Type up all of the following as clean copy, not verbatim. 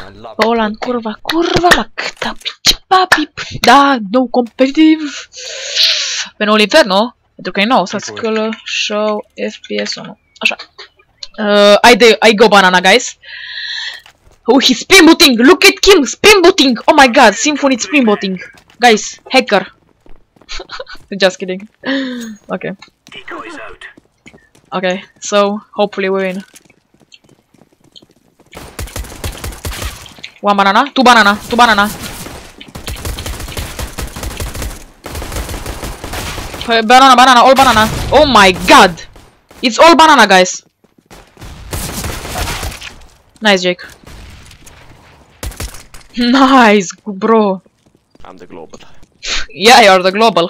Poland, curva, macta, papi. Da, no competitive. Pe noul inferno? Pentru că e nou, să scălă, show, FPS nu. Așa. I go banana, guys. Oh, he's springbooting! Look at him! Springbooting! Oh my god, Symphony springbooting! Guys, hacker! Just kidding. Okay. Okay, so hopefully we win. One banana, two banana, two banana. Banana, banana, all banana. Oh my god! It's all banana, guys. Nice, Jake. Nice, bro. I'm the global. Yeah, you're the global.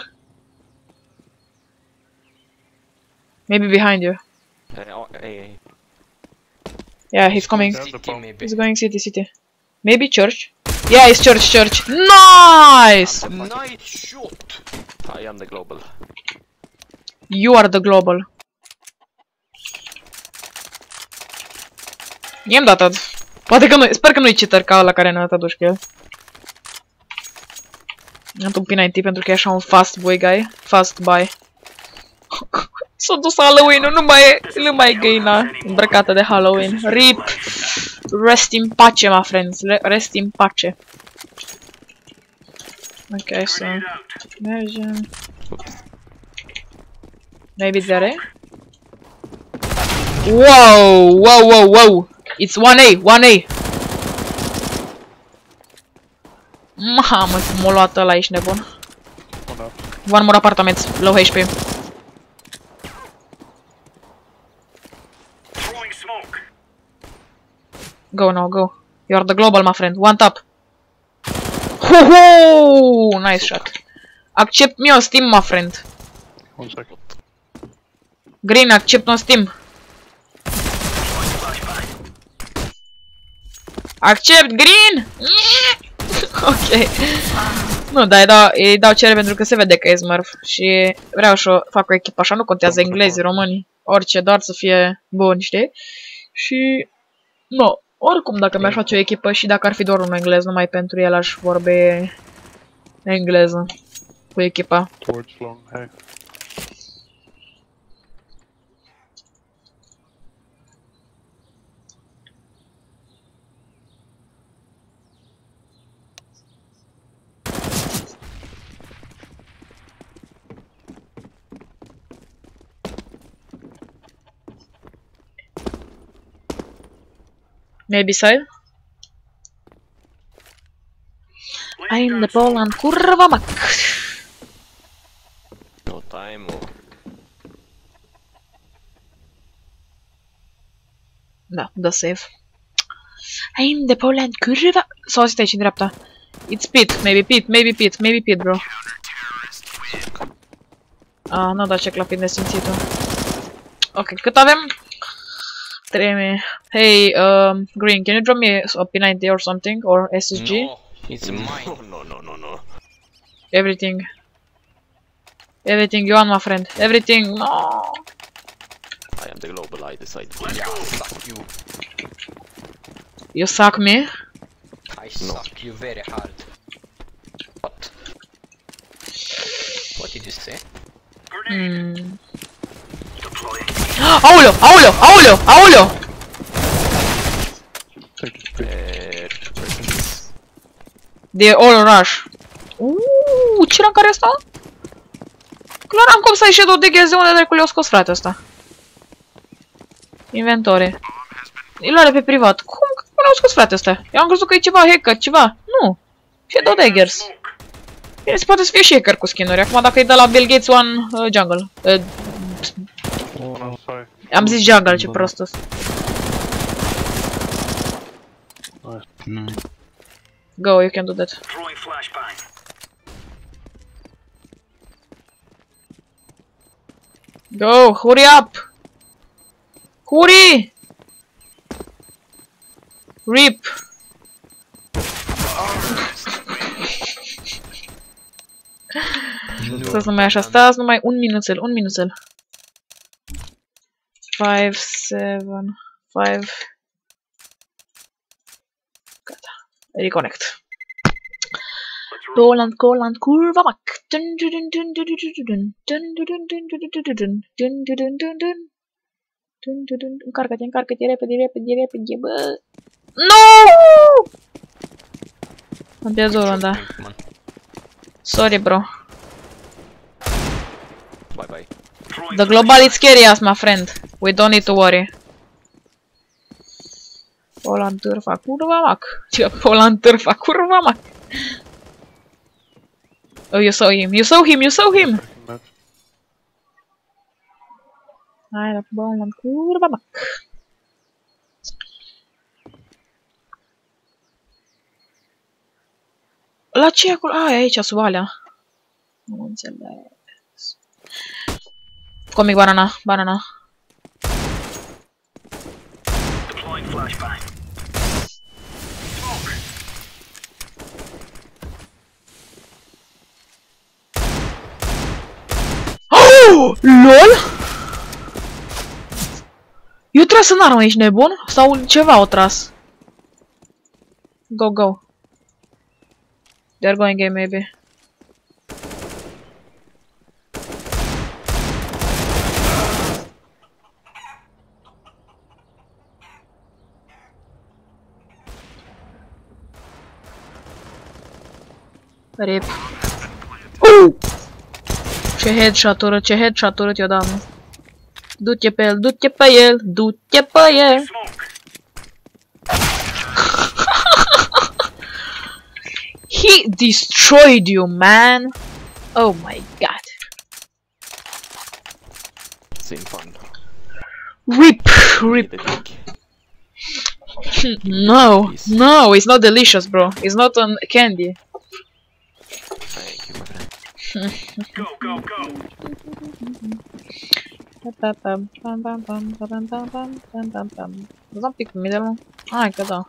Maybe behind you. Hey. Yeah, he's coming. City, maybe. He's going city. Maybe church. Yeah, it's church. Nice! Nice shot! I am the global. You are the global. I-am dat ad. Poate că nu, sper că nu-i cheater ca ăla care ne-a dat aduși cu el. Am un P90 pentru că e așa un fast boy guy. Fast buy. S-a dus Halloween-ul, nu mai e găina îmbrăcată de Halloween. RIP! Rest in pace, my friends. Rest in pace. Ok, so... mergem... Maybe there. Wow! It's 1A! Mamă, m-a luat ăla, ești nebun. One more apartment, low HP. Go now, go. You are the global, my friend. One tap. Ho-ho! Nice shot. Accept me on Steam, my friend. One second. Green, accept on Steam. Accept, Green! Ok. Nu, dar îi dau cere pentru că se vede că e smurf. Și vreau să fac o echipă așa, nu contează englezii, românii. Orice, doar să fie buni, știi? Și... nu. Oricum, dacă mi-aș face o echipă și dacă ar fi doar un englez, numai pentru el aș vorbi engleză cu echipa. Maybe side. I'm the Poland, curva mac. No time. Da, dă save. I'm the Poland, curva... Sau asta e și în dreapta. It's Pete, maybe Pete, bro. N-a dat check la Pete nesimțitul. Ok, cât avem? 3000. Hey, Green, can you drop me a P90 or something? Or SSG? No, it's mine. No. Everything. Everything you want, my friend. Everything. No. I am the global, I decide. Yeah, suck you. You suck me? I suck you very hard. What? What did you say? Aoleu! They all rush. Ce rank are ăsta? Clar am cum să ai shadow de gheze unde dracu le-au scos frate ăsta. Inventory. Îl are pe privat. Cum le-au scos frate ăsta? Eu am crezut că e ceva hacker, ceva. Nu. Shadow daggers. Bine, se poate să fie și hacker cu skin-uri. Acum dacă îi dă la Bill Gates One Jungle. Am zis jungle, ce prostos. Go, you can do that. Go, hurry up! Hurry! RIP! Stați numai așa, stați numai un minuțel. 5, 7, 5. Gata. Reconnect. Poland, curva, Mac. Încarcă-te, încarcă-te, repede, repede, repede, bă. Nu! Am pierdut runda. Sorry, bro. Bye bye. The global is scary as my friend. We don't need to worry. Poland, târfa, curva, Mac. Poland, târfa, curva, Mac. Oh, you saw him. You saw him. You saw him. Hai la Poland, curva, Mac. La ce e acolo? Ah, e aici, sub alea. Nu înțeles. Comic banana, banana. Oh! LOL? Eu tras în armă, ești nebun? Sau ceva au tras? Go, go. They're going game, maybe. Rip. Ce headshot-uri, ce headshot-uri ți-o dam. Du-te pe el, du-te pe el, du-te pe el. He destroyed you, man. Oh my god. Sin fun. Rip, rip. No, no, it's not delicious, bro. It's not on candy. Thank you, my friend. Go, go, go! Da un pic pe middle, nu? Hai că da.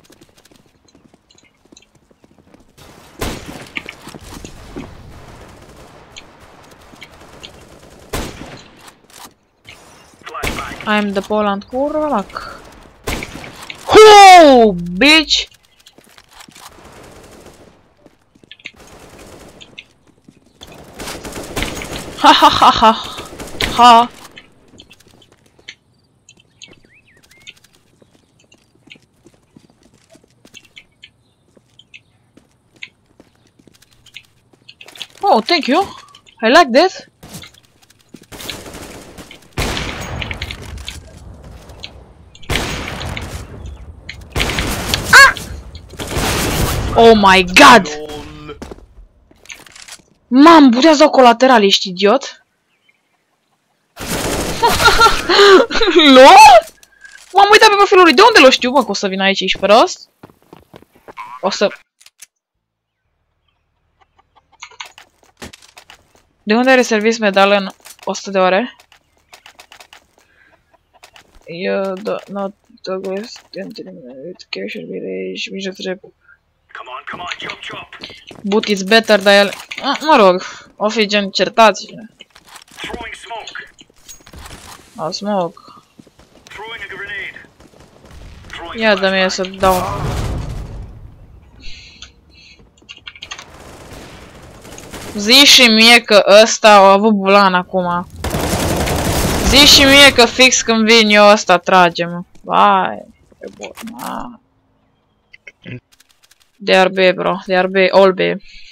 I'm the Poland curvac. Oh, bitch! Ha ha ha ha ha. Oh, thank you. I like that. Ah! Oh my god! Mam, butează colateral, ești idiot? LOL? M-am uitat pe profilul lui, de unde l-o știu, mă, că o să vin aici, ești prost? O să... De unde are service medal în 100 de ore? You do not talk with education village, mijloc trep. Come on, chop, chop! But it's better, dar el... Mă rog, o fi gen certați. Throwing smoke! O smoke. Throwing a grenade! Throwing Ia dă mie să dau. Zi și mie că ăsta a avut bulan acum. Zi și mie că fix când vin eu ăsta trage, mă. Vai, e bun, ma. They are B, bro. They are B, all B.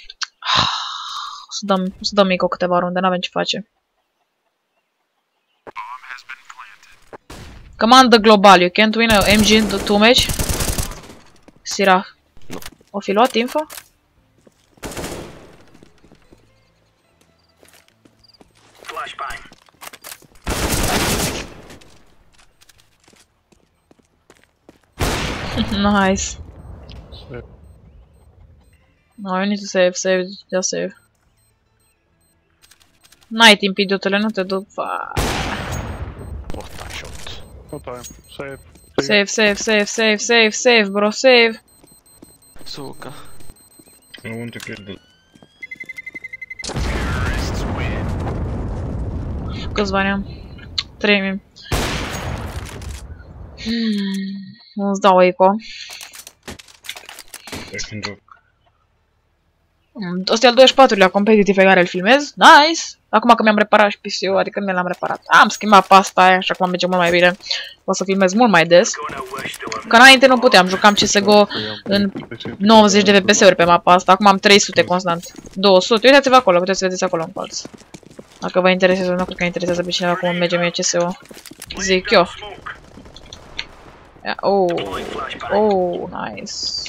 O să dăm mică câteva runde, n-avem ce face. Command the global, you can't win a MG in the 2 match? Sirah. Nu. O fi luat info? flashbang! Nice. No, you need to save, just save. N-ai timp, idiotele, nu te duc. What a shot. No time. Save. Save, bro, save. Suka. I want to kill the... Câți bani am? 3000. Nu-ți dau eco. I can drop. Ăsta e al 24-lea competitiv pe care îl filmez. Nice! Acum că mi-am reparat și PC-ul, adică nu l-am reparat. Am schimbat pasta aia și acum merge mult mai bine. O să filmez mult mai des. Că înainte nu puteam, jucam CSGO în 90 de FPS-uri pe mapa asta. Acum am 300 constant. 200. Uitați-vă acolo, puteți să vedeți acolo în colț. Dacă vă interesează, nu cred că interesează pe cineva cum merge mie CSGO. Zic eu. Oh, nice.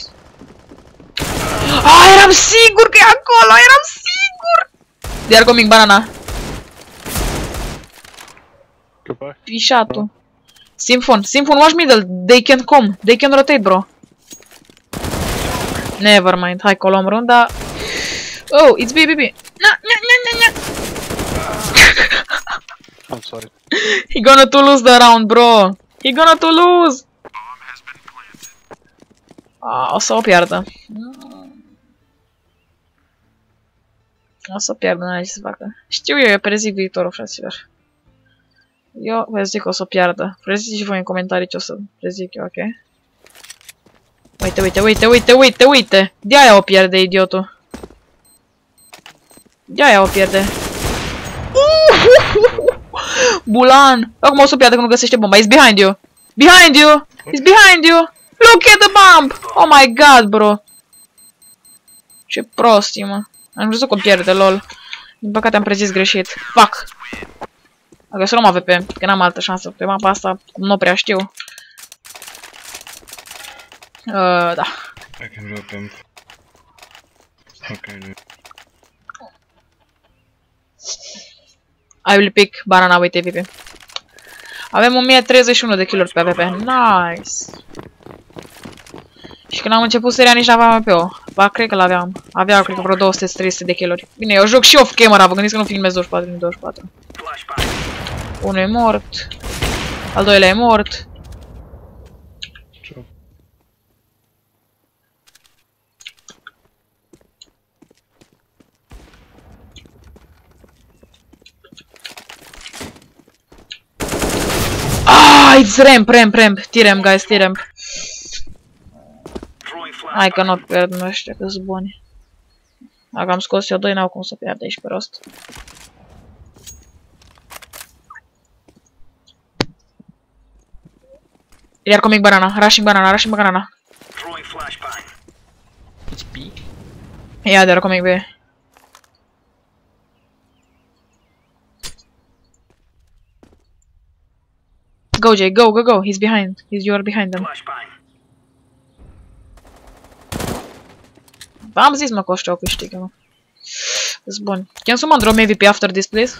Eram sigur că e acolo, eram sigur! They are coming, banana. Goodbye. Pișatul. Symphon, watch middle. They can come. They can rotate, bro. Never mind. Hai că o luăm runda. Oh, it's B. Na. I'm sorry. He gonna to lose the round, bro. He gonna to lose. O să o pierdă. O să pierdă, n-are ce să facă. Știu eu prezic viitorul, fraților. Eu vă zic că o să o pierdă. Prezic și voi în comentarii ce o să prezic eu, ok? Uite. De-aia o pierde, idiotul. De-aia o pierde. Bulan! Acum o să pierdă că nu găsește bomba. He's behind you! Behind you! He's behind you! Look at the bomb! Oh my god, bro! Ce prostii, mă. Am crezut că o pierde, lol. Din păcate am prezis greșit. Fuck! Dacă să luăm AVP, că n-am altă șansă. Pe mapa asta, cum nu prea știu. Da. I can drop them. Okay, dude. I will pick banana with AVP. Avem 1031 de kill-uri pe AVP. Nice! Și când am început seria nici n-aveam AVP-ul. Ba, cred că l-aveam. Avea, cred că vreo 200-300 de kill-uri. Bine, eu joc și off-camera, vă gândiți că nu filmez 24 din 24. Unul e mort. Al doilea e mort. It's ramp. T-ramp, guys, T-ramp. Hai că nu pierd ăștia, că-s buni. Dacă am scos eu 2, n-au cum să pierd aici pe rost. Iar coming banana, rushing banana. It's B. Yeah, they're coming B. Go, Jay, go. He's behind. You are behind them. Am zis, mă, că ăștia o câștigă, mă. It's bun. Can someone drop me VP after this, please?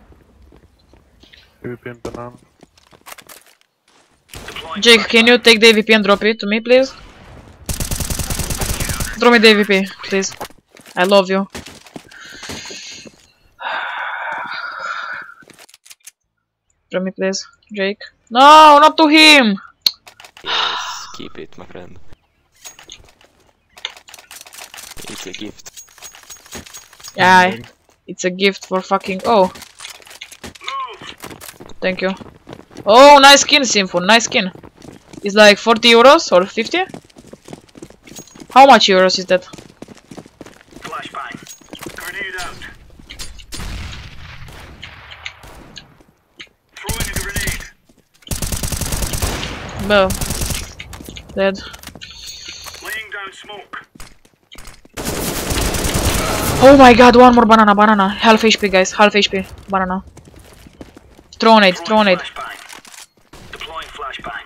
AVP and banana. Jake, can you take the AVP and drop it to me, please? Drop me the AVP, please. I love you. Drop me, please, Jake. No, not to him! Yes, keep it, my friend. It's a gift. Yeah, it's a gift for fucking... Oh. Thank you. Oh, nice skin, Symphon, nice skin. It's like 40 euros or 50? How much euros is that? Flashbang. Grenade out. Throwing a grenade. Bă. Dead. Laying down smoke. Oh my god, one more banana. Half HP, guys, half HP. Banana. Throw nade. Flashbang. Deploying flashbang.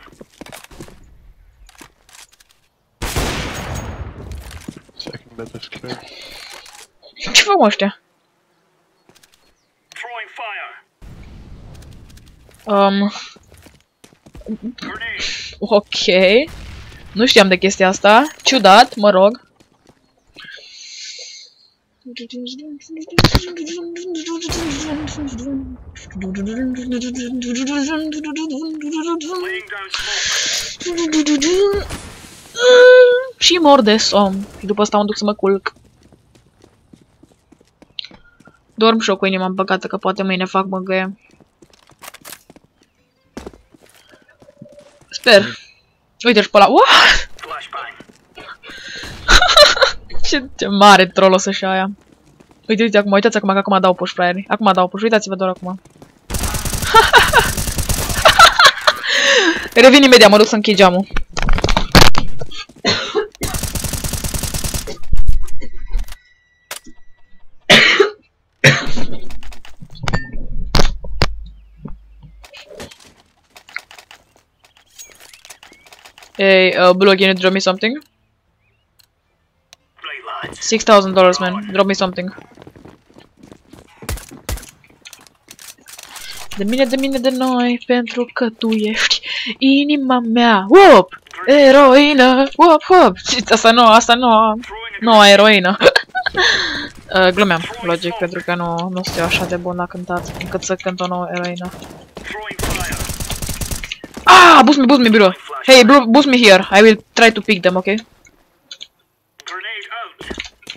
Second bed is clear. Ce fac ăștia? Throwing fire. Grenade. Ok. Nu știam de chestia asta. Ciudat, mă rog. Laying down smoke. Și mor de somn. Și după asta mă duc să mă culc. Dorm și eu cu inima împăcată că poate mâine fac mângâie. Sper. Uite-și pe ăla. Ce mare troll o să-și aia. Uite, uite, acum, uitați acum că acum dau push fraierii. Acum dau push, uitați-vă doar acum. Revin imediat, mă duc să închid geamul. Hey, Blue, can you drop me something? Right, lads. $6,000, man. Drop me something. De mine, de noi, pentru că tu ești inima mea. Wop! Eroină! Wop, wop! Asta nu, noua eroină. Glumeam, logic, pentru că nu sunt așa de bun la cântat, încât să cânt o nouă eroină. Throwing fire. Ah! Boost me, bro! Hey, bro, boost me here. I will try to pick them, okay? Grenade out.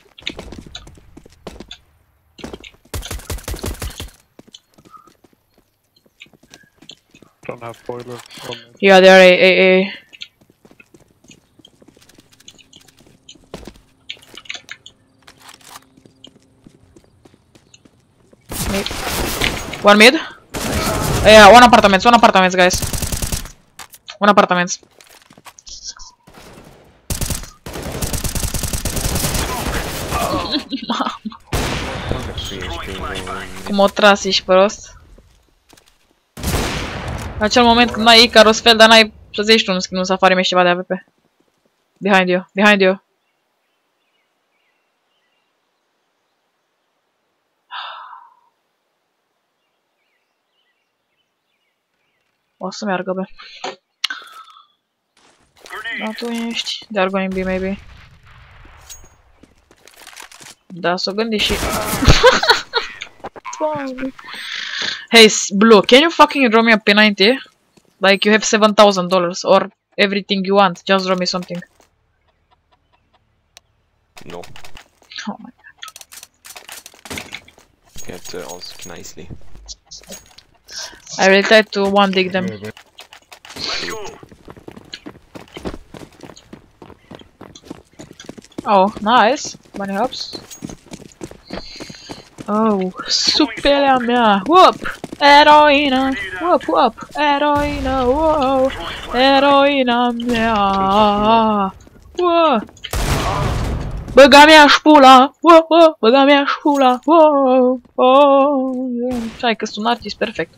Don't have boiler. Oh, man. Yeah, they are a. Mid. One mid? Yeah, one apartments, guys. One apartments. Cum o trasi și prost. În acel moment când n-ai Icarus fel, dar n-ai să zici tu un skin, safari mi-ești ceva de AWP. Behind you, behind you. O să meargă, bă. Da, tu ești. They are going B, maybe. Da, s-o gândi și... Hey, Blue, can you fucking draw me a P90? Like, you have $7,000 or everything you want. Just draw me something. No. Oh my god. You have to ask nicely. I will try to one dig them. Let's go. Oh, nice. Bunny hops. Oh, supelea mea. Whoop! Eroina! Whoop, whoop! Eroina! Wow! Eroina mea! Wow! Băga mea șpula! Wow, wow! Băga mea șpula! Wow! Oh! Hai că sunt un artist perfect.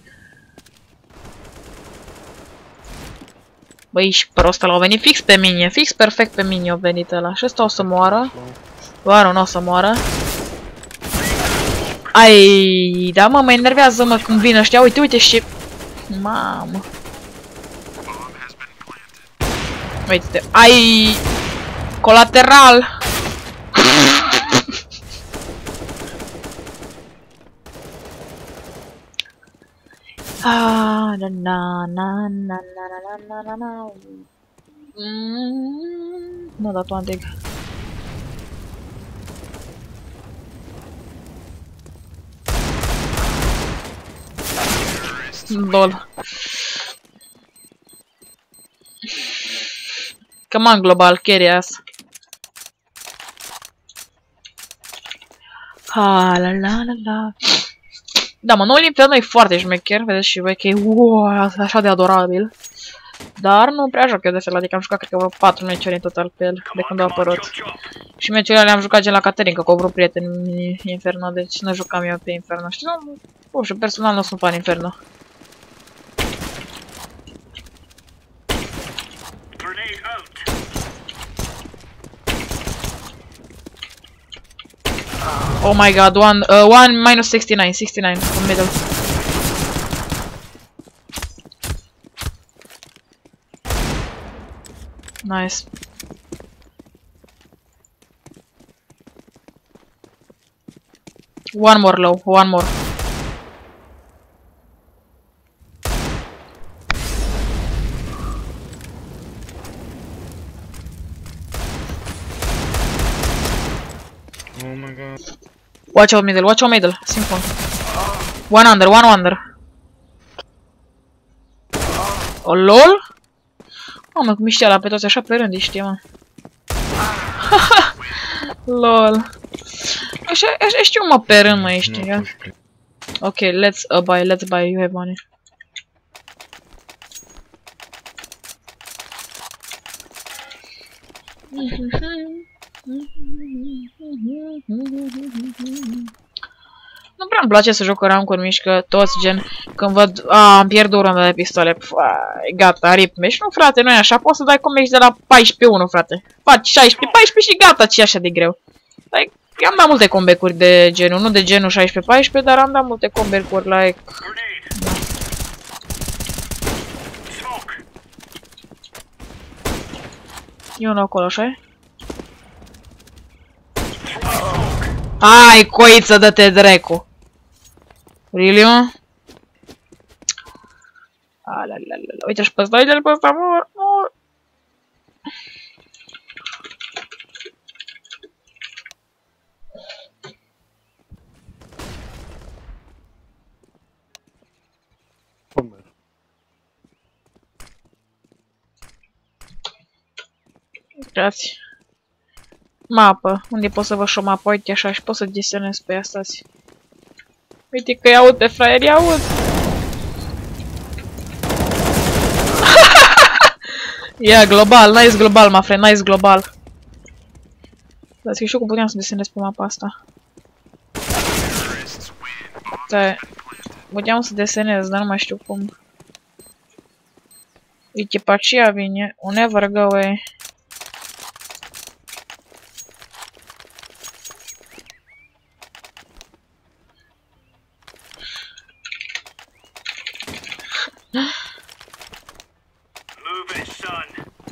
Băi, ești prost, ăla a venit fix pe mine, fix perfect pe mine a venit ăla. Și ăsta o să moară. Oare nu o să moară? Ai, da mă, mă enervează mă când vin ăștia, uite, uite și... Mamă. Uite, ai... Colateral! Ah, na na na na na na na na. Nu, dar tu antig. Lol. Come on, global, carry us. Ha, la la la la. Da, mă, noul Inferno e foarte șmecher, vedeți și voi că e așa de adorabil. Dar nu prea joc eu de fel, adică am jucat cred că vreo 4 meciuri în total pe el, de când a apărut. Și meciurile le-am jucat gen la Caterinca, cu vreo prieten Inferno, deci nu jucam eu pe Inferno. Știi, nu, și personal nu sunt fan Inferno. Grenade out. Oh my god, one minus 69 in middle. Nice. One more low, one more. Oh my god. Watch out middle, simple. One under. Oh, lol? Mamă, cum miștea la pe toți așa pe rând, știi, mă. LOL. Așa știu mă pe rând, mă, ești, ia. Ok, let's buy, you have money. Nu prea îmi place să joc rancuri mișcă, toți gen, când văd, am pierdut o rândă de pistole, gata, rip mești. Nu, frate, nu e așa, poți să dai comești de la 14-1, frate. Faci 16-14 și gata, ce e așa de greu. Like, am dat multe comeback-uri de genul, nu de genul 16-14, dar am dat multe comeback-uri, like... E unul acolo, așa-i? Hai, coiță, dă-te dracu! Really, mă? Alalala, uite-și pe ăsta, uite-l pe ăsta, mor! Grazie. Mapă. Unde pot să văd și o mapă? Uite așa și pot să desenez pe ea, stați. Uite că i-aud pe fraier, i-aud! Yeah, global, nice global, my friend, nice global. Dați că știu cum puteam să desenez pe mapa asta. Da, puteam să desenez, dar nu mai știu cum. Uite, pe aceea vine, un never go away. Move it, son.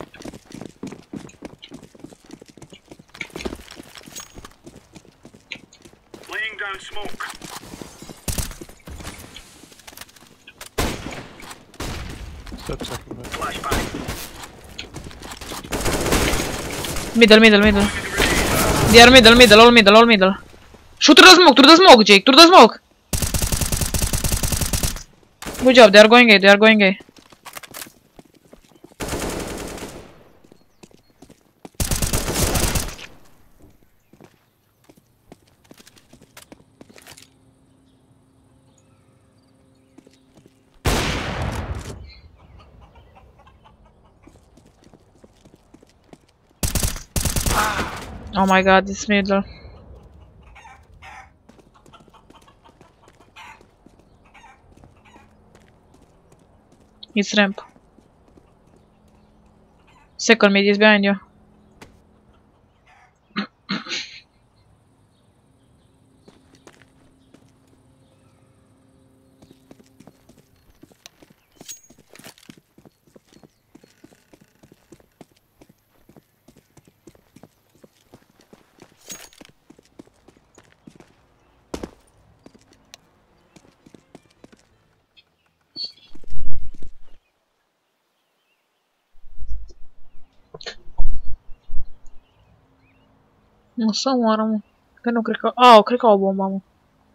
Laying down smoke. Flashbang. Middle. They are middle, all middle. Shoot through the smoke, Jake, through the smoke. Good job, they are going A. Oh my god, this middle. It's ramp. Second mid is behind you. Nu să moară, mă. Că nu cred că... cred că au o bombă, mă.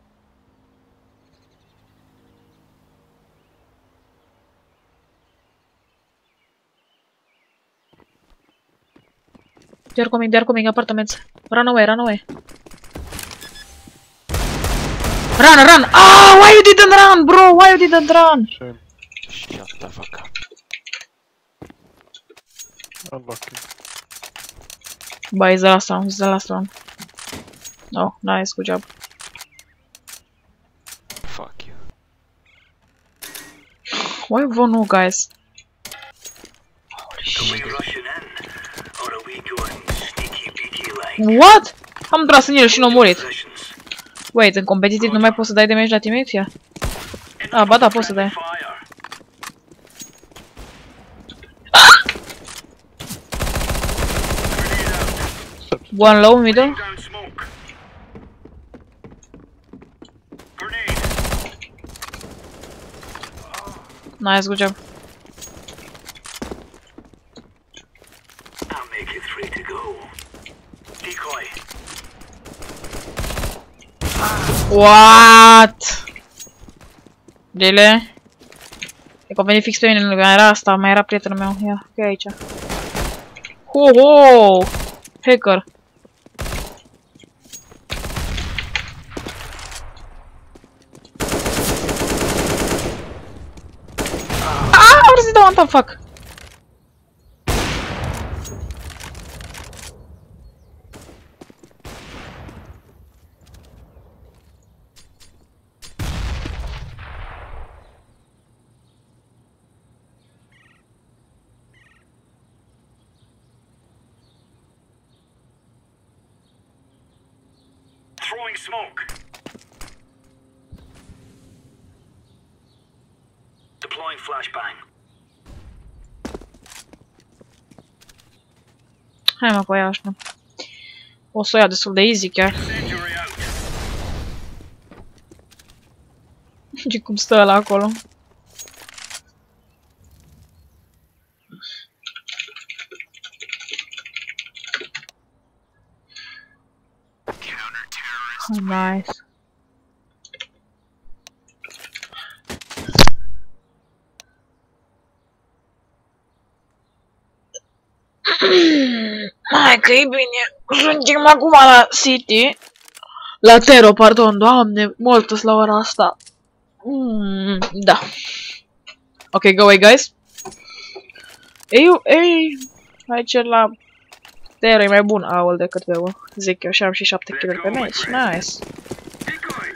They're coming, apartments. Run away. Run! Why you didn't run, bro? Why you didn't run? Shame. Shut the fuck up. Unlucky. But it's the last one. Oh, nice, good job. Fuck you. Why no, guys? Holy Are we shit. rushing in? Or are we going sneaky beaky like? What? Am tras în el și n-am murit. Positions. Wait, în competitiv nu mai poți să dai damage la teammate? Ia. Ba da, poți să dai. Fire. One low, middle. Down smoke. Grenade. Nice, good job. I'll make it 3 to go. Decoy. What? Dele? E că a venit fix pe mine, nu era asta, mai era prietenul meu. Ia, că e aici. Ho! Hacker. the fuck? Throwing smoke. Deploying flashbang. Hai mă, coiașă. O să o ia destul de easy chiar. Incendiary out. Și cum stă ăla acolo. Oh, nice. Hai că e bine. Suntem acum la City. La Tero, pardon, doamne, multă la ora asta. Da. Ok, go away, guys. Ei, aici la Tero e mai bun AUL decât pe eu. Zic eu, și am și 7 kill pe meci. Nice. Decoy.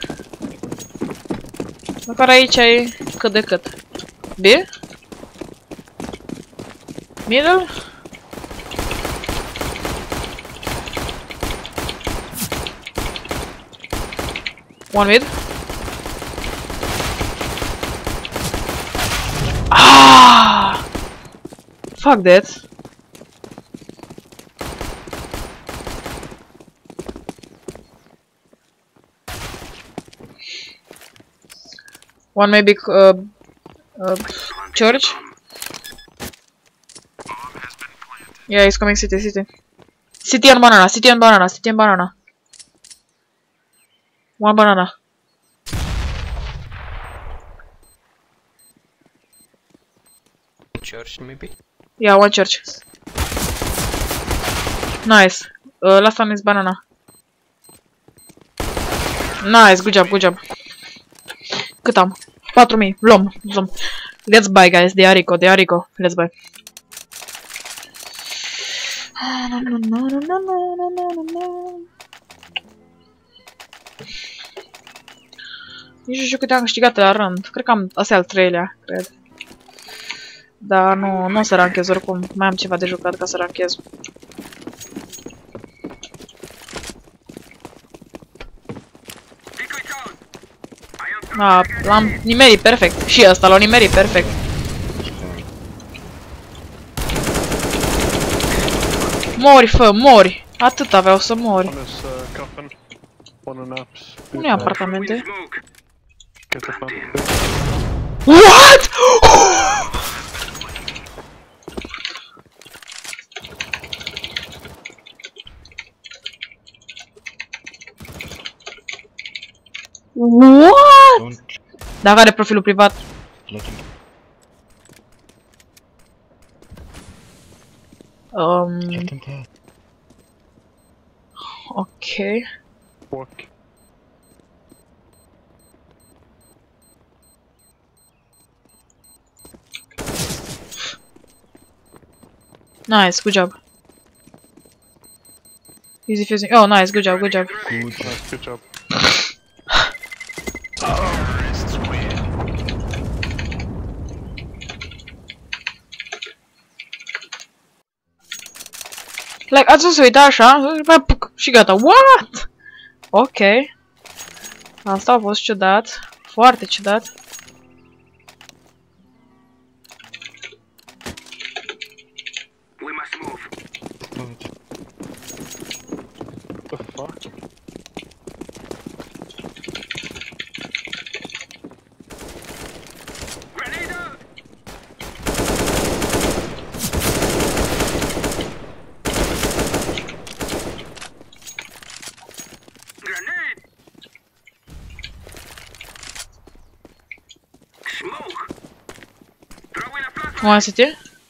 Măcar aici e cât de cât. B? Middle? One mid. Ah! Fuck that. One maybe church. Yeah, he's coming city. City and banana. One banana. Church, maybe? Yeah, one church. Nice. Last one is banana. Nice, good job. Cât am? 4000. Luăm. Let's buy, guys. De Arico. Let's buy. Nici nu știu câte am câștigat la rând. Cred că am astea al 3-lea, cred. Dar nu o să ranchez oricum. Mai am ceva de jucat ca să ranchez. L-am nimerit perfect. Și ăsta l-a nimerit perfect. Mori, fă, mori. Atât aveau să mori. One is coffin. One in apps. Nu e apartamente. Smoke. Get the fun. What? What? Dacă are profilul privat. Ok. Walk. Nice, good job. Easy fusing. Oh, nice, good job. Nice, good job. Like, ați văzut, uita așa, și gata. What? Ok. Asta a fost ciudat. Foarte ciudat. We must move. What the fuck? Grenade out. Grenade. Smoke. Throw in a flashbang. One city.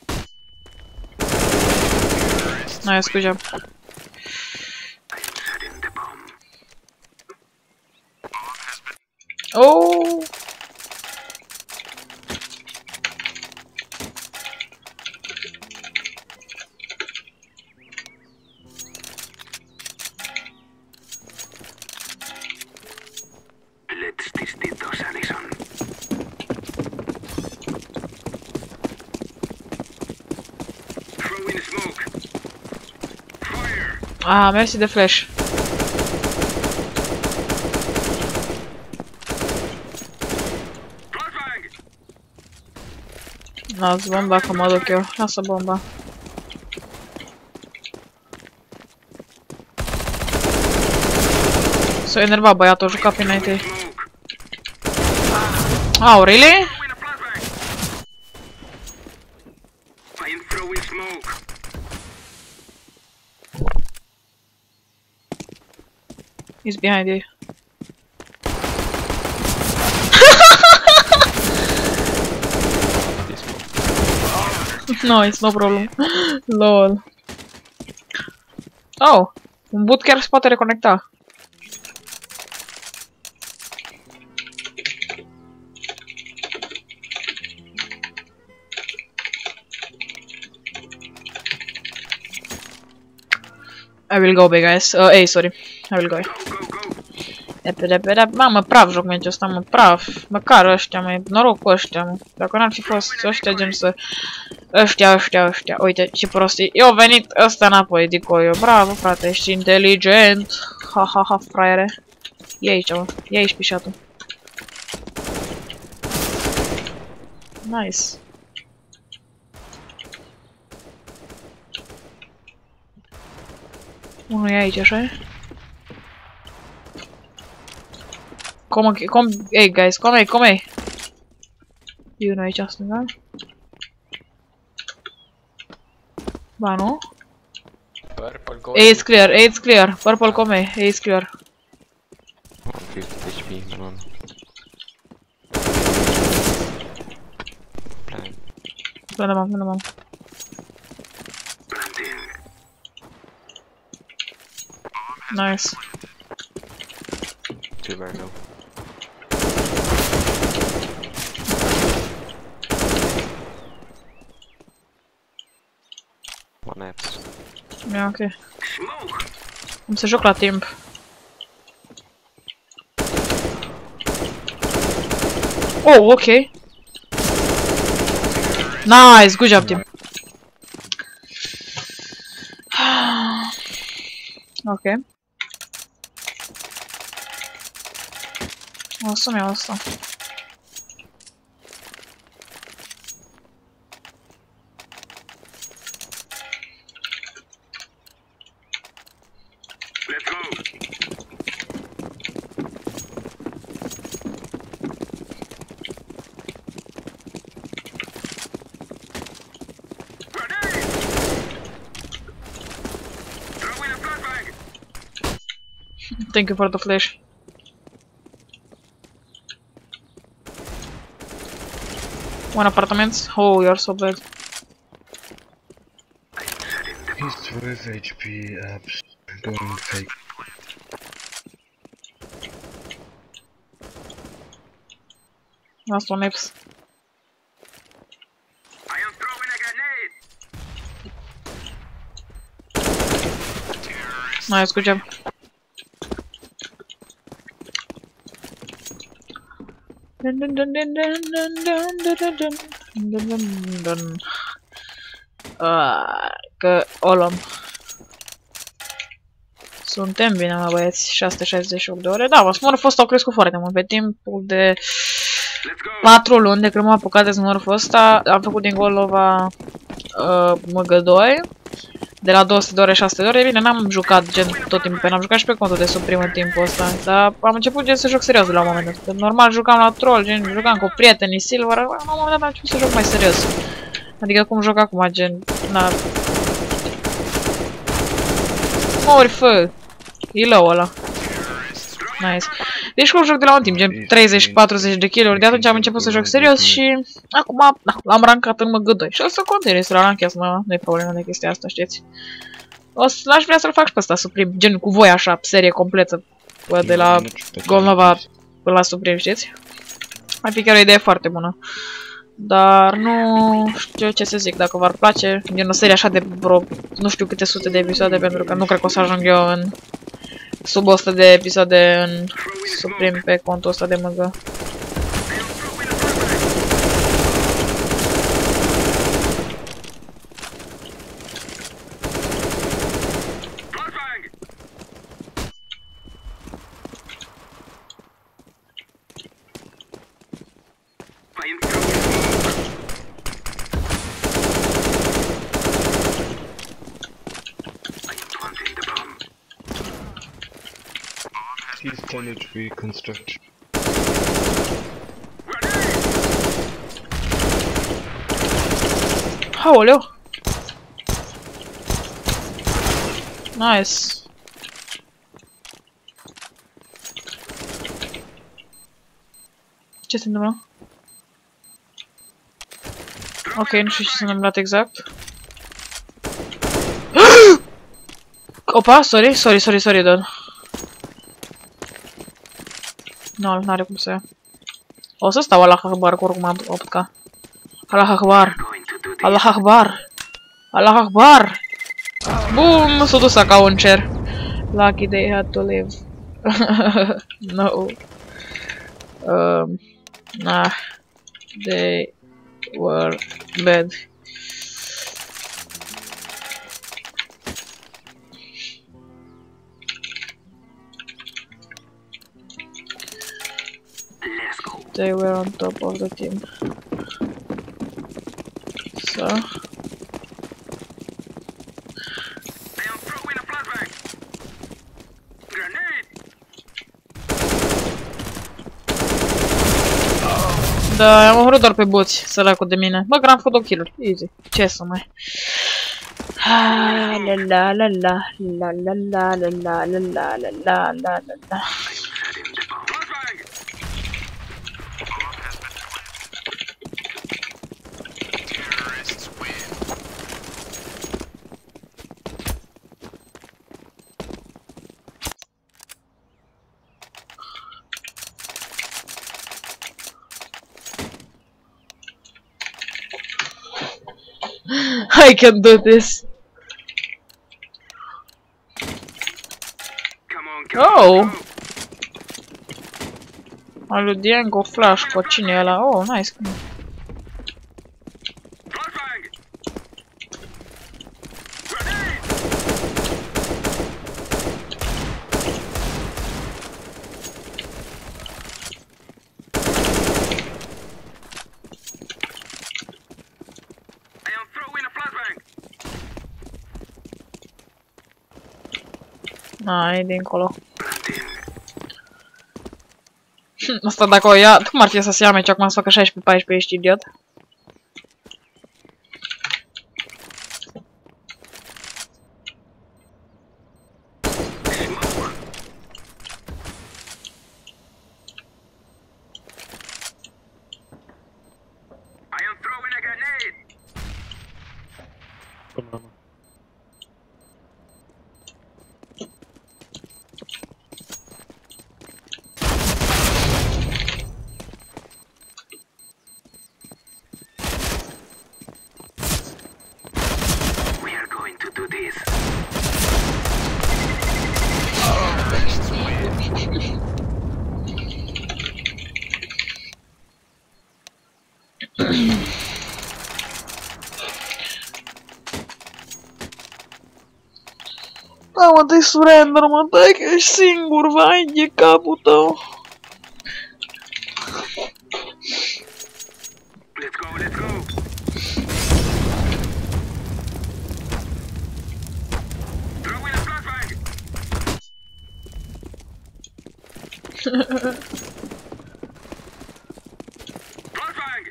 Nice, good job. Setting the bomb. Oh. Ah, mersi de flash. Las bomba că mă duc eu. Lasă bomba. S-a enervat băiatul, a jucat pe înainte. Oh, really? He's behind you. Nice, no problem. Lol. Oh, un boot chiar se poate reconecta. I will go, big guys. A, sorry. I will go. Repede. Mamă, praf joc meciul ăsta, mă, praf. Măcar ăștia, mă, noroc cu ăștia, mă. Dacă n-ar fi fost ăștia, gen să... Ăștia. Uite, ce prostii. Eu au venit ăsta înapoi, Dicoio. Bravo, frate, ești inteligent. Ha, fraiere. E aici, mă. E aici pișatul. Nice. Unul e aici, așa e? Hey guys, come. E unul aici, stânga. Ba, nu? Purple go. A is clear. Purple come, A is clear. 50 HP, man. Plan. Până Nice. Too bad, no. One apps. E ok. Am să joc la timp. Oh, ok. Nice, good job, team. Ok. O să-mi iau asta. Thank you for the flash. One apartment. Oh, you're so bad. He's 12 HP apps going fake. Last one apps. I am throwing a grenade. Nice, good job. Că o luăm. Suntem bine, mă, băieți. 668 de ore. Da, mă spun, au crescut foarte mult. Pe timpul de 4 luni de când m-am apucat de Smurf ăsta, am făcut din Golova MG2. De la 200 de ore, 600 de ore. Bine, n-am jucat gen tot timpul, n-am jucat și pe contul de Supreme în timpul ăsta. Dar am început gen să joc serios de la un moment dat. Normal jucam la troll, gen jucam cu prietenii Silver, la un moment dat am început să joc mai serios. Adică cum joc acum, gen, na... Mori, fă! E low ăla. Nice. Deci cum joc de la un timp, gen 30-40 de kill-uri, de atunci am început să joc serios și acum l-am rankat în MG2 și o să continui să-l ranchez, nu-i problemă de chestia asta, știți? Aș vrea să-l fac și pe ăsta Supreme, gen cu voi așa, serie completă, de la Golnova până la Supreme, știți? Ar fi chiar o idee foarte bună. Dar nu știu ce să zic, dacă v-ar place, gen o serie așa de vreo, nu știu câte sute de episoade, pentru că nu cred că o să ajung eu în sub 100 de episoade în Supreme pe contul ăsta de MG. He's 10 HP construction. Aoleu! Nice! Ce se întâmplă? Ok, nu știu ce s-a întâmplat exact. Opa, sorry, Dan. Nu, n-are cum să ia. O să stau Allah Akbar cu oricum am optca. Allah Akbar! Allah Akbar! Allah Akbar! Bum! S-a dus ca un cer. Lucky they had to live. No. Nah. They were bad. They were on top of the team. So. Da, am omorât doar pe boți, săracul de mine. Bă, că am făcut kill-uri. Easy. Ce să mai... La la la la la la la la la la la la la la. I can do this. Oh! Al lui Diego Flash, cu cine e ăla? Oh, nice. Na, e dincolo. Asta dacă o ia... Cum ar fi să se ia meci acum să facă 16-14, ești idiot? Banana. Da, mă, dă-i surrender, mă, dă-i că ești singur, vai de capul tău. Let's go, let's go. Throw in a flashbang. Flashbang.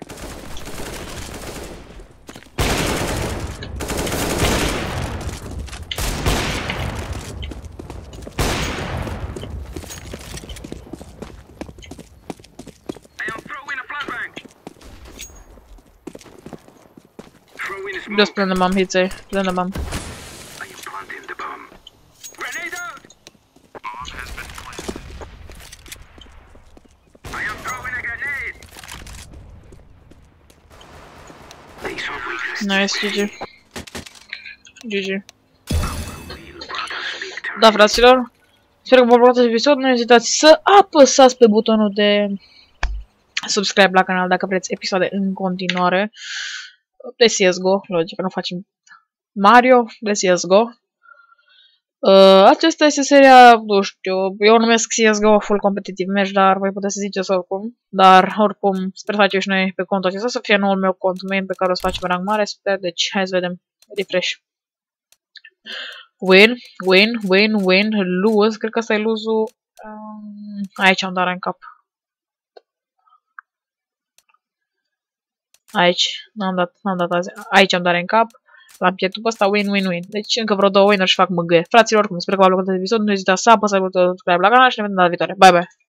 Just blend the bomb, he'd say. Blend the bomb. I am planting the bomb. Grenade out! Bomb has been planted. I am throwing a grenade. They saw weakness. Nice, GG. GG. Da, fraților. Sper că v-a plăcut acest episod. Nu ezitați să apăsați pe butonul de subscribe la canal dacă vreți episoade în continuare. De CSGO, logic, nu facem Mario, de CSGO. Acesta este seria, nu știu, eu o numesc CSGO Full Competitive Match, dar voi puteți să ziceți oricum. Dar oricum, sper să facem și noi pe contul acesta, să fie noul meu cont main pe care o să facem rank mare, sper, deci hai să vedem, refresh. Win, lose, cred că ăsta e lose-ul. Aici am dat în cap. Aici, n-am dat azi. Aici am dat în cap. L-am pierdut pe ăsta, win. Deci încă vreo 2 win-uri și fac mâgâie. Fraților, cum sper că v-a plăcut episodul, nu ezitați să apăsați butonul subscribe la canal și ne vedem data viitoare. Bye, bye!